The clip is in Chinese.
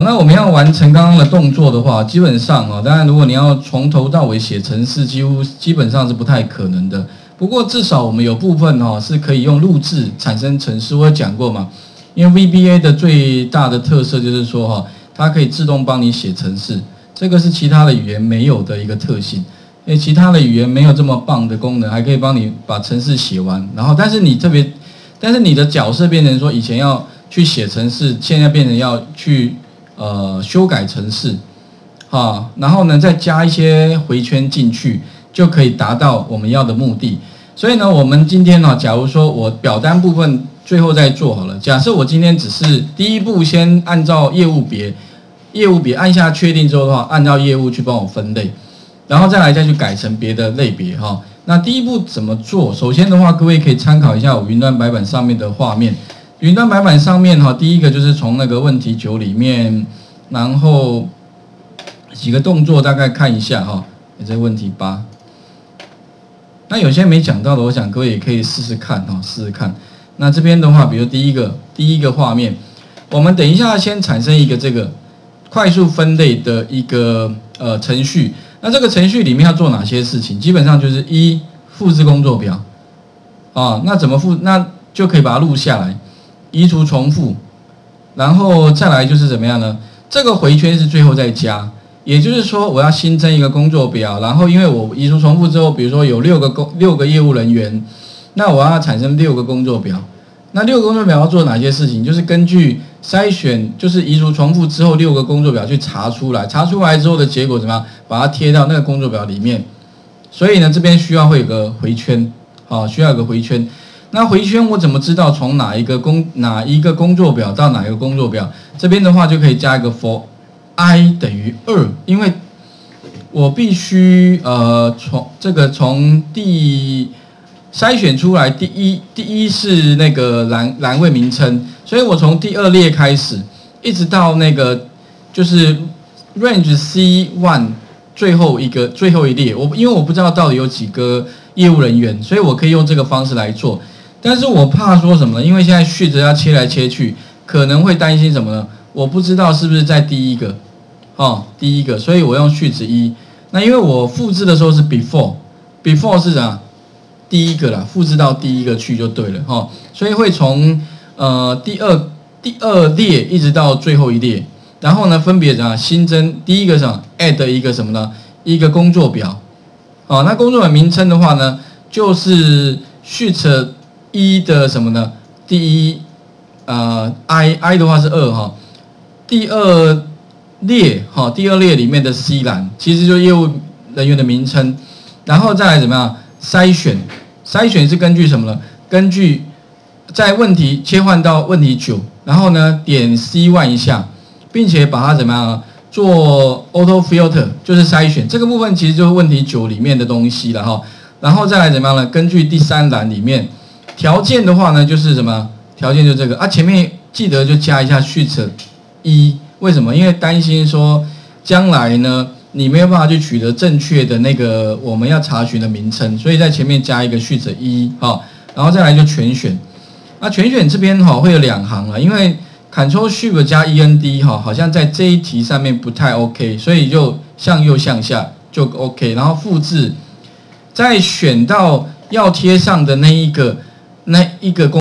那我们要完成刚刚的动作的话，基本上啊，当然如果你要从头到尾写程式，基本上是不太可能的。不过至少我们有部分是可以用录制产生程式，我有讲过嘛。因为 VBA 的最大的特色就是说它可以自动帮你写程式，这个是其他的语言没有的一个特性。因为其他的语言没有这么棒的功能，还可以帮你把程式写完。然后，但是你的角色变成说，以前要去写程式，现在变成要去修改程式，然后呢再加一些回圈进去，就可以达到我们要的目的。所以呢，我们今天假如说我表单部分最后再做好了，假设我今天只是第一步先按照业务别按下确定之后的话，按照业务去帮我分类，然后再去改成别的类别那第一步怎么做？首先的话，各位可以参考一下我云端白板上面的画面。云端白板上面第一个就是从那个问题9里面，然后几个动作大概看一下这问题8。那有些没讲到的，我想各位也可以试试看那这边的话，比如第一个画面，我们等一下先产生一个这个快速分类的一个程序。那这个程序里面要做哪些事情？基本上就是复制工作表那怎么那就可以把它录下来，移除重复，然后再来就是怎么样呢？这个回圈是最后再加。也就是说，我要新增一个工作表，然后因为我移除重复之后，比如说有6个业务人员，那我要产生6个工作表。那6个工作表要做哪些事情？就是根据筛选，就是移除重复之后6个工作表去查出来之后的结果怎么样，把它贴到那个工作表里面。所以呢，这边需要会有个回圈，需要有个回圈。那回圈我怎么知道从哪一个工作表到哪一个工作表？这边的话就可以加一个 for i 等于2，因为我必须从筛选出来第一是那个栏位名称，所以我从第2列开始，一直到那个就是 range C1 最后一列，因为我不知道到底有几个业务人员，所以我可以用这个方式来做。但是我怕说什么呢？因为现在序则要切来切去，可能会担心什么呢？我不知道是不是在第一个，所以我用序子1。那因为我复制的时候是 before 是啥？第一个啦，复制到第一个去就对了所以会从第二列一直到最后一列，然后呢分别新增第一个add 一个什么呢？一个工作表那工作表名称的话呢，就是sheet 1的什么呢？第一I 的话是2第2列里面的 C 栏其实就是业务人员的名称，然后再来怎么样筛选是根据什么呢？根据在问题切换到问题9，然后呢点 C1 一下，并且把它怎么样做 auto filter， 就是筛选这个部分其实就是问题9里面的东西了然后再来怎么样呢？根据第3栏里面条件的话呢，就是什么？条件就这个前面记得就加一下sheet 1，为什么？因为担心说将来呢你没有办法去取得正确的那个我们要查询的名称，所以在前面加一个sheet 1然后再来就全选。那全选这边会有2行因为 Ctrl Shift 加 END 好像在这一题上面不太 OK， 所以就向右向下就 OK， 然后复制，再选到要贴上的那一个